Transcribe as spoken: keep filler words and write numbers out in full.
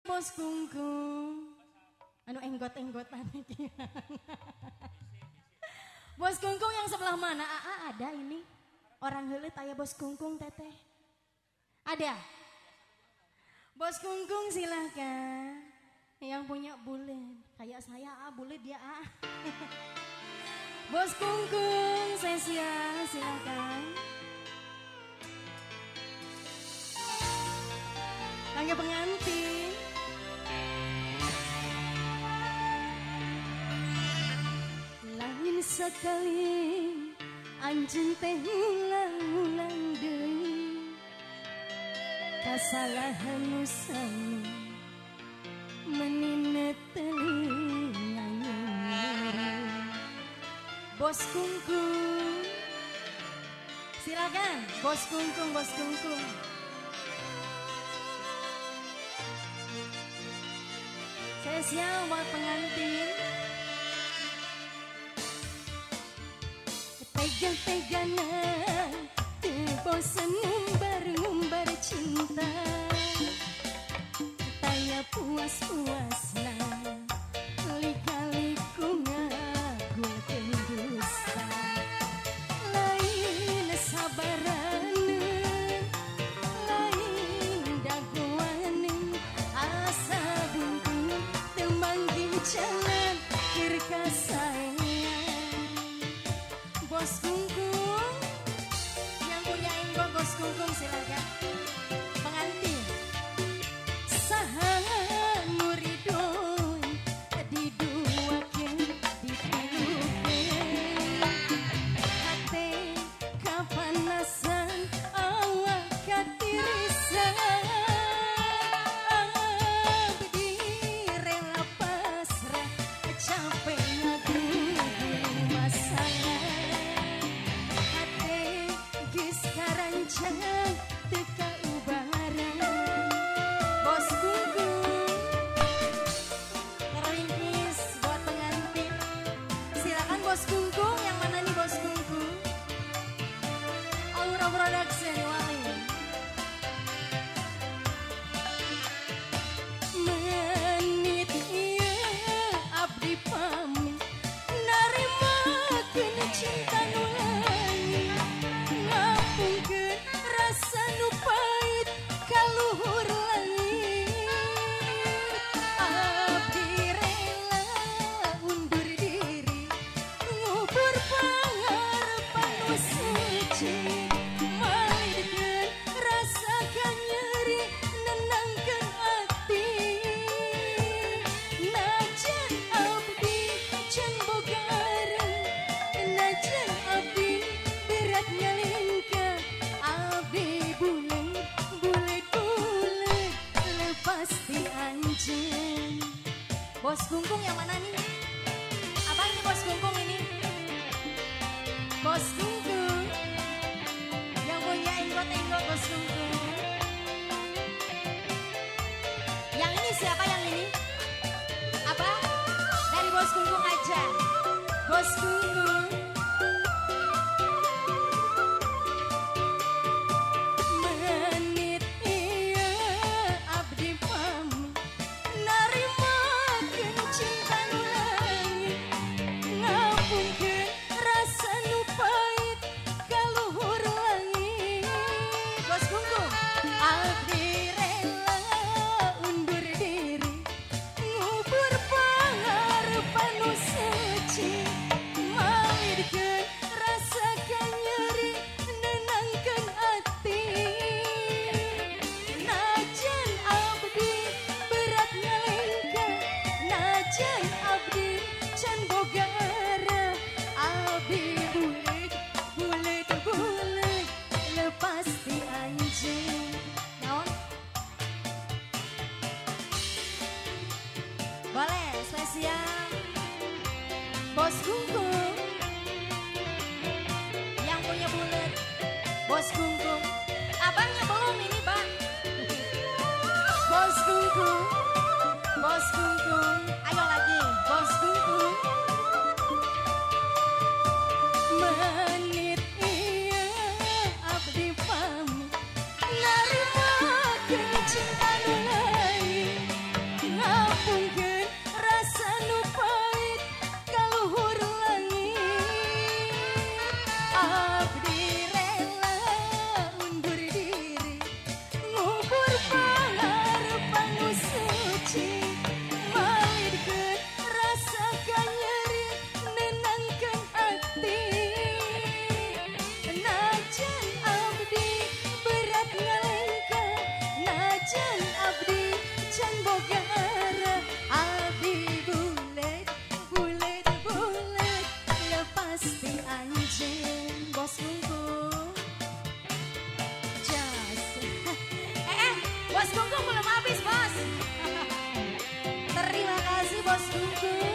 Bos Kungkung, anu enggot-enggotan iki. Bos Kungkung yang sebelah mana? Aa, ada ini orang heuleut aya Bos Kungkung teteh. Ada. Bos Kungkung silahkan. Yang punya bulet, kayak saya ah bulet dia ah. Bos Kungkung, saya silahkan. Tangga pengantin. Lain sekali anjing teh ulang-ulang deui kasalahan nu sami menina telinga. Bos Kungkung, silakan. Bos Kungkung, Bos Kungkung. Saya siap buat pengantin. Tega-tegana teu bosan ngumbar-ngumbar cinta, taya puas-puasna lika-liku ngagulkeun dusta. Lain sabarana, lain dagoana, asa buntu teu manggih jalan keur ka sayang. Bos Kungkung, yang punya enggo Bos Kungkung silakan. Pengantin, saha muridun diduakeun ditilukeun, hate kapanasan awak katirisan, abdi rela pasrah capek ngagugul masalah. Jangan teka ubaran. Bos Kungkung, terlingkis buat pengantin. Silakan Bos Kungkung, yang mana nih Bos Kungkung? Aura Production Wali. Menit iya abdi pamit narimakeun cinta nu langit, ngapungkeun rasa nu pait kaluhur langit. Abdi rela undur diri ngubur pangarepan nu suci, malidkeun rasakan nyeri nenangkeun ati. Najan abdi can bogara, najan abdi berat ngalingkah, abdi bulet, bulet, bulet, lepas di anjeun. Bos Kungkung yang mana nih? Apa ini Bos Kungkung ini? Bos Kungkung, yang punya enggot-enggot Bos Kungkung. Yang ini siapa yang ini? Apa? Dari Bos Kungkung aja. Bos Kungkung. Menit iya abdi pamit narimakeun cinta nu langit, ngapungkeun rasa nu pait kaluhur langit. Bos Kungkung, abdi rela undur diri ngubur pangarepan nu suci, malidkeun rasakan nyeri nenangkeun ati. Najan abdi berat ngalengkah, najan abdi can bogara, abdi bulet, bulet, bulet, lepas di anjeun. Naon? Boleh spesial Bos Kungkung, yang punya bulet. Bos Kungkung, abangnya belum ini bang. Bos Kungkung, Bos Kungkung, ayo lagi Bos Kungkung. Menit iya abdi pamit narimakeun cinta nu lain, bos kungkung.